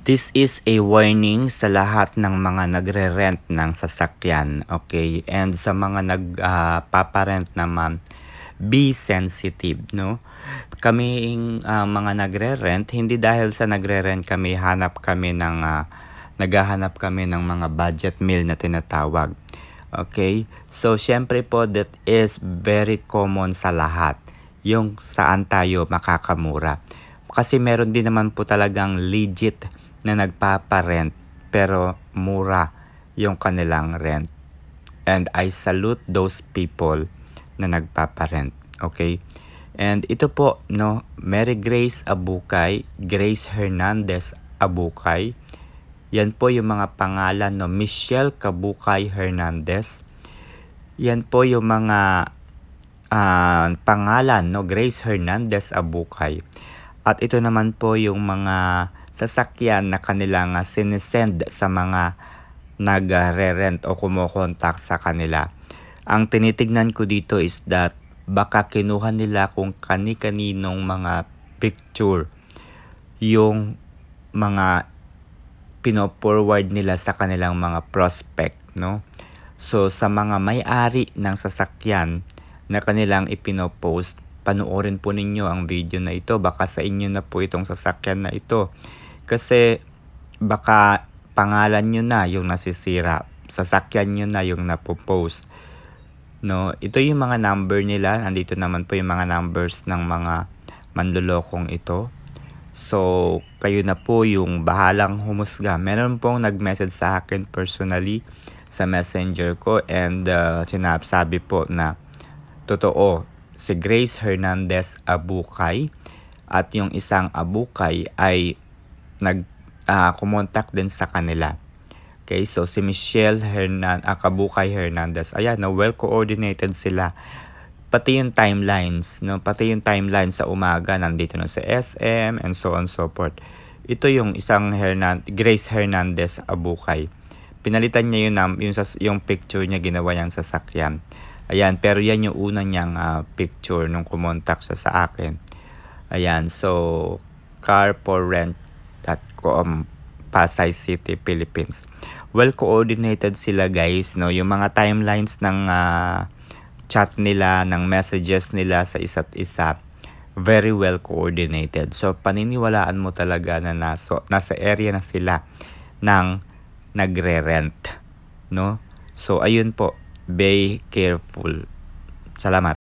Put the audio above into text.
This is a warning sa lahat ng mga nagre-rent ng sasakyan, okay? And sa mga nagpaparent naman, be sensitive, no? Kaming mga nagre-rent, hindi dahil sa nagre-rent kami, naghahanap kami ng mga budget meal na tinatawag. Okay? So, syempre po, that is very common sa lahat. Yung saan tayo makakamura. Kasi meron din naman po talagang legit na nagpapa-rent pero mura yung kanilang rent. And I salute those people na nagpapa-rent. Okay? And ito po, no, Mary Grace Abukay, Grace Hernandez Abukay. Yan po yung mga pangalan, no, Michelle Kabukay Hernandez. Yan po yung mga pangalan, no, Grace Hernandez Abukay. At ito naman po yung mga sasakyan na kanilang sinesend sa mga nagre-rent o kumokontak sa kanila. Ang tinitignan ko dito is that baka kinuha nila kung kani-kaninong mga picture yung mga pino-forward nila sa kanilang mga prospect, no? So sa mga may-ari ng sasakyan na kanilang ipinopost, panoorin po ninyo ang video na ito. Baka sa inyo na po itong sasakyan na ito. Kasi baka pangalan nyo na yung nasisira. Sasakyan nyo na yung napopost. No? Ito yung mga number nila. Nandito naman po yung mga numbers ng mga manlolokong ito. So, kayo na po yung bahalang humusga. Meron pong nag-message sa akin personally sa messenger ko and sinasabi po na totoo, si Grace Hernandez Abukay at yung isang Abukay ay kumontak din sa kanila. Okay, so si Michelle Kabukay Hernandez, ayan, na well coordinated sila. Pati yung timelines, no? Pati yung timeline sa umaga nandito na sa SM and so on so forth. Ito yung isang Grace Hernandez Abukay. Pinalitan niya yung picture niya, ginawa niyang sasakyan. Ayan, pero yan yung una niyang picture nung kumontak siya sa akin. Ayan, so carforrent.com, Pasay City, Philippines. Well coordinated sila, guys, no? Yung mga timelines ng chat nila, ng messages nila sa isa't isa, very well coordinated. So paniniwalaan mo talaga na nasa area na sila ng nagre-rent, no? So ayun po, be careful. Salamat.